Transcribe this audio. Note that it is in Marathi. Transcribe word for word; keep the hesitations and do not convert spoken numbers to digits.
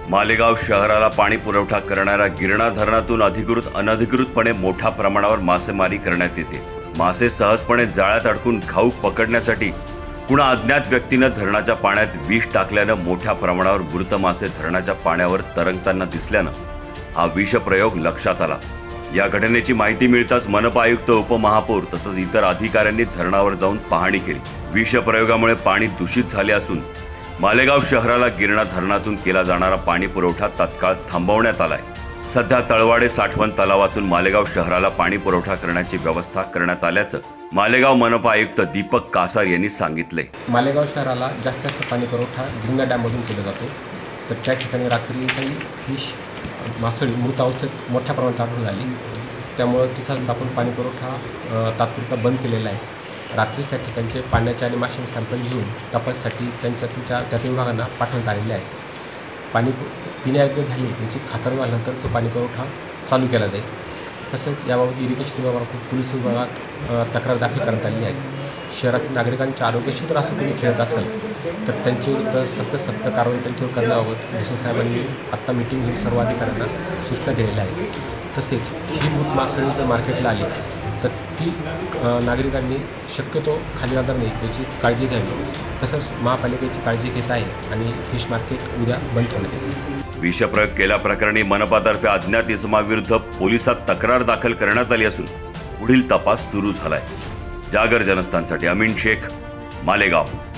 मालेगाव शहराला पाणी पुरवठा करणाऱ्या गिरणा धरणातून अधिकृत अनधिकृतपणे मोठ्या प्रमाणावर मासेमारी करण्यात येते। मासे सहजपणे जाळ्यात अडकून घाऊक पकडण्यासाठी कुणा अज्ञात व्यक्तीने धरणाच्या पाण्यात विष टाकल्याने मोठ्या प्रमाणावर मृत मासे धरणाच्या पाण्यावर तरंगताना दिसल्याने हा विषप्रयोग लक्षात आला। या घटनेची माहिती मिळताच मनपा आयुक्त, उपमहापौर तसंच इतर अधिकाऱ्यांनी धरणावर जाऊन पाहणी केली। विषप्रयोगामुळे पाणी दूषित झाले असून मालेगाव शहराला गिरणा धरणातून केला जाणारा पाणी पुरवठा तात्काळ थांबवण्यात आलाय। सध्या तळवाडे साठवण तलावातून मालेगाव शहराला पाणी पुरवठा करण्याची व्यवस्था करण्यात आल्याचं मालेगाव मनपा आयुक्त दीपक कासार यांनी सांगितले। मालेगाव शहराला जास्त जास्त पाणी पुरवठा गिरणा डॅममधून केला जातो, तर त्या ठिकाणी रात्री काही फिश मासळी मृत अवस्थेत मोठ्या प्रमाणात आढळून आली, त्यामुळे तिथं आपण पाणी पुरवठा तात्पुरता बंद केलेला आहे। रात्रीच त्या ठिकाणचे पाण्याचे आणि माशांचे सॅम्पल घेऊन तपाससाठी त्यांच्या त्यांच्या त्या विभागांना पाठवण्यात आलेले आहे। पाणी पिण्यायोग्य झाले याची खात्री झाल्यानंतर तो पाणी पुरवठा चालू केला जाईल। तसेच याबाबत इरिगेशन विभागामार्फत पोलीस विभागात तक्रार दाखल करण्यात आली आहे। शहरातील नागरिकांच्या आरोग्याशी जर असं कोणी खेळत असेल तर त्यांच्याविरुद्ध सक्त सक्त कारवाई त्यांच्यावर करण्याबाबत भूषण साहेबांनी आत्ता मीटिंग घेऊन सर्व अधिकाऱ्यांना सूचना दिलेल्या आहेत। तसेच ही मृत मासळी जर मार्केटला आली तर ती नागरिकांनी शक्यतो खाली जाणार नाही याची काळजी घ्यावी। तसंच महापालिकेची काळजी घेत आहे आणि फिश मार्केट उद्या बंद ठेवण्यात येईल। विषप्रयोग केल्याप्रकरणी मनपातर्फे अज्ञात इसमाविरुद्ध पोलिसात तक्रार दाखल करण्यात आली असून पुढील तपास सुरू झालाय। जागर जनस्थानसाठी अमीन शेख, मालेगाव।